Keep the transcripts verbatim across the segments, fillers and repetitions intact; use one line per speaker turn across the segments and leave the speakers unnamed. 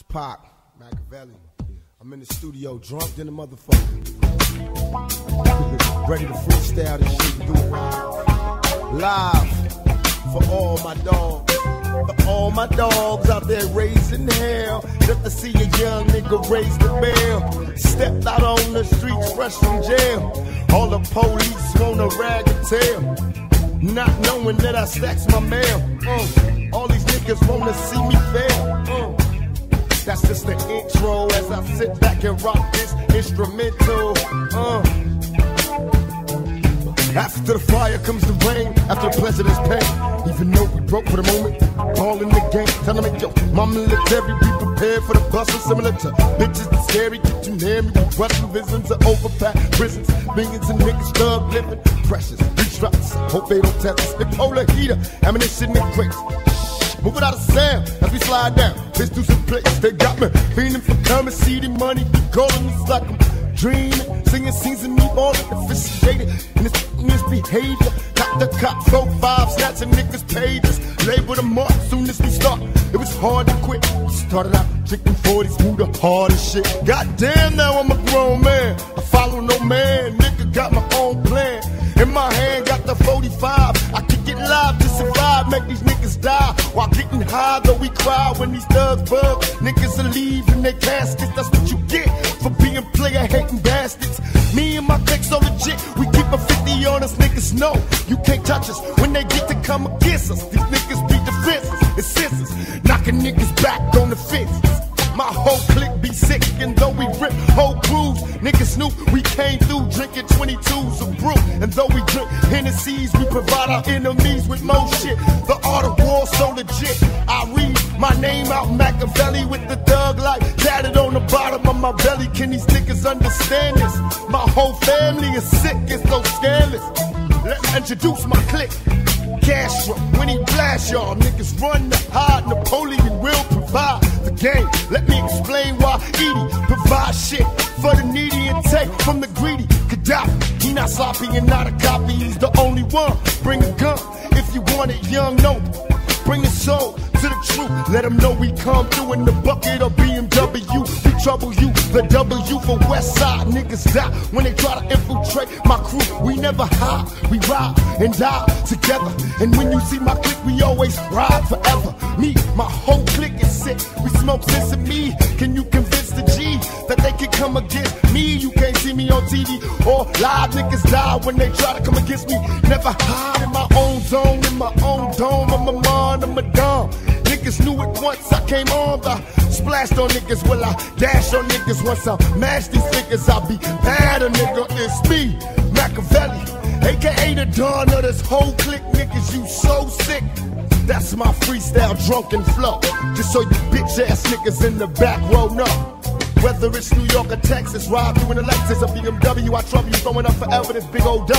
Pac, Machiavelli. I'm in the studio drunk than a motherfucker. Ready to freestyle this shit and do it live. Live for all my dogs. For all my dogs out there raising hell. Just to see a young nigga raise the bell. Stepped out on the streets fresh from jail. All the police wanna rag and tell. Not knowing that I stacks my mail. Uh, all these niggas wanna see me fail. Uh. That's just the intro as I sit back and rock this instrumental. Uh. After the fire comes the rain, after the pleasure there's pain. Even though we broke for the moment, all in the game. Time to make your mama military, be prepared for the bustle. Similar to bitches that's scary, get you near me. We rushing visions of overpacked prisons. Millions of niggas thug living, precious. These drops, hope they don't test us. The polar heater, ammunition in crates. Move it out of sound as we slide down. Let's do some plays. They got me feeling for coming, see the money. Be calling us like I'm dreaming. Singing scenes and me all officiated. And this misbehavior. Got the cop, four, five, snatching niggas' pages. Label them up soon as we start. It was hard to quit. We started out drinking forties, moved the hardest shit. Goddamn, now I'm a grown man. I follow no man. Nigga got my own plan. In my hand, got the forty-five. I kick it live to survive, make these niggas die. While getting high, though we cry when these thugs bug. Niggas will leave in their caskets, that's what you get for being player-hating bastards. Me and my clique so legit, we keep a fifty on us, niggas know. You can't touch us when they get to come against us. These niggas be defenseless, it's senseless, knocking niggas back on the fences. My whole clique be sick, and though we rip whole crews, niggas knew we came through drinking twenty-twos of brew. And though we drink Hennessy's, we provide our enemies with more shit. The art of war so legit. I read my name out Machiavelli with the thug light tatted on the bottom of my belly. Can these niggas understand this? My whole family is sick, it's so scandalous. Let me introduce my clique. Castro, when he blast y'all, niggas run to hide. Napoleon will provide the game. Let me explain why Edie provides shit for the needy and take from the greedy. Gaddafi, he not sloppy and not a copy. He's the only one. Bring a gun if you want it, young noble. Bring your soul to the truth. Let them know we come through in the bucket of B M W. We trouble you, the W for West Side. Niggas die when they try to infiltrate my crew. We never hide, we ride and die together. And when you see my clique, we always ride forever. Me, my whole clique is sick. We smoke sense of me. Can you convince the G that they can come against me? You can't see me on T V or live. Niggas die when they try to come against me. Never hide in my own zone, in my own dome. I'm a man, I'm a dumb. Niggas knew it once I came on. I splashed on niggas, well I dash on niggas. Once I mash these figures, I'll be bad a nigga. It's me, Machiavelli, A K A the dawn of this whole clique. Niggas, you so sick. That's my freestyle drunken flow. Just so you bitch ass niggas in the back row know. Whether it's New York or Texas, ride through in a Lexus, a B M W, I trouble you throwing up forever this big old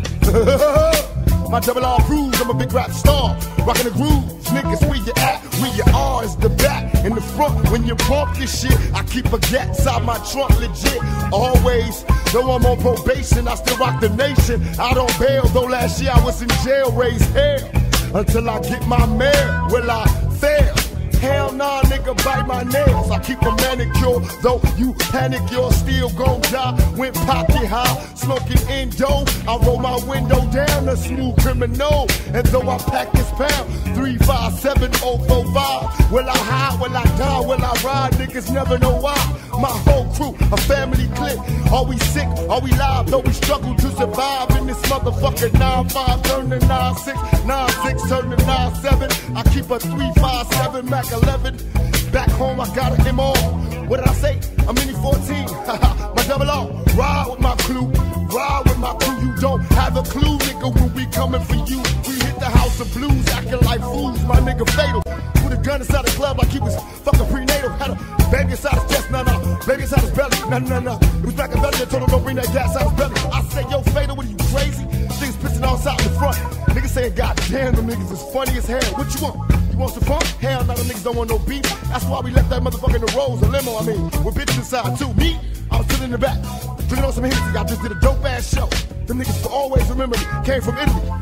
W. My double R proves I'm a big rap star. Rockin' the grooves, niggas, where you at? Where you are is the back. In the front, when you bump this shit, I keep a gat inside my trunk, legit. Always, though I'm on probation, I still rock the nation. I don't bail, though last year I was in jail, raise hell. Until I get my mail, will I fail? Hell nah, nigga, bite my nails. I keep a manicure, though you panic, you're still gon' die. Went pocket high, smoking Indo. I roll my window down, a smooth criminal. And though I pack this pound, three five seven oh four five. Will I hide, will I die, will I ride? Niggas never know why. My whole crew, a family clique. Are we sick, are we live? Though we struggle to survive in this motherfucker. nine five turn to nine six, nine six turn to nine seven. I keep a three five seven Mac eleven. Back home, I got an M O. What did I say? I'm mini fourteen. My double O. Ride with my crew. Ride with my crew. You don't have a clue, nigga, when we coming for you. We hit the house of blues, acting like fools. My nigga fatal. Put a gun inside the club like he was fucking prenatal. Had a baby inside his chest, nah, nah. Baby inside his belly, nah, nah, nah. It was back in belly. I told him don't bring that gas out his belly. I said, yo, fatal, what are you crazy? Niggas pissing all side in the front. Niggas saying, God damn, them niggas is funny as hell. What you want? You want some fun? Hell no, them niggas don't want no beef. That's why we left that motherfucker in the Rolls, a limo, I mean. With bitches inside too. Me, I was sitting in the back, drinking on some Hennessy. I just did a dope ass show. Them niggas will always remember me. Came from Italy.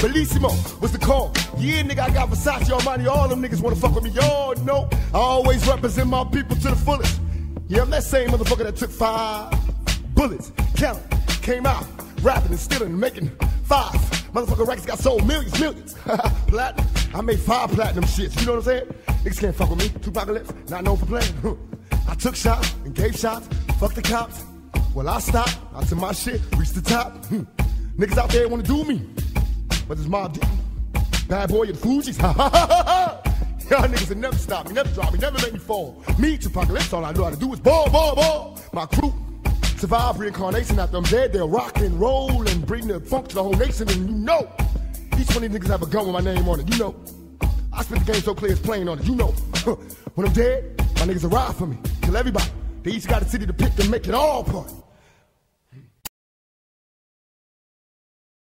Bellissimo was the call. Yeah, nigga, I got Versace Armani. All them niggas wanna fuck with me. Y'all know I always represent my people to the fullest. Yeah, I'm that same motherfucker that took five bullets, count, came out, rapping and stealing and making five. Motherfucker records got sold millions, millions. Platinum. I made five platinum shits. You know what I'm saying? Niggas can't fuck with me. Tupacalypse, not known for playing. I took shots and gave shots. Fuck the cops. Well, I stopped. I took my shit, reached the top. Niggas out there wanna do me, but it's Mobb Deep. Bad boy of the Fugees. Ha ha ha ha. Y'all niggas will never stop me, never drop me, never make me fall. Me, Tupacalypse, all I know how to do is ball, ball, ball. My crew survive reincarnation after I'm dead. They'll rock and roll and bring the funk to the whole nation. And you know, each one of these niggas have a gun with my name on it. You know, I spit the game so clear it's playing on it. You know, when I'm dead, my niggas will ride for me, kill everybody. They each got a city to pick and make it all part.